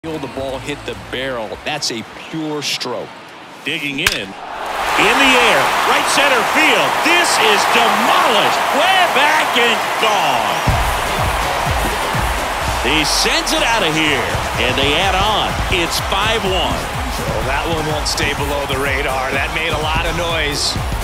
The ball hit the barrel. That's a pure stroke. Digging in the air, right center field. This is demolished, way back and gone. He sends it out of here, and they add on. It's 5-1. Well, that one won't stay below the radar. That made a lot of noise.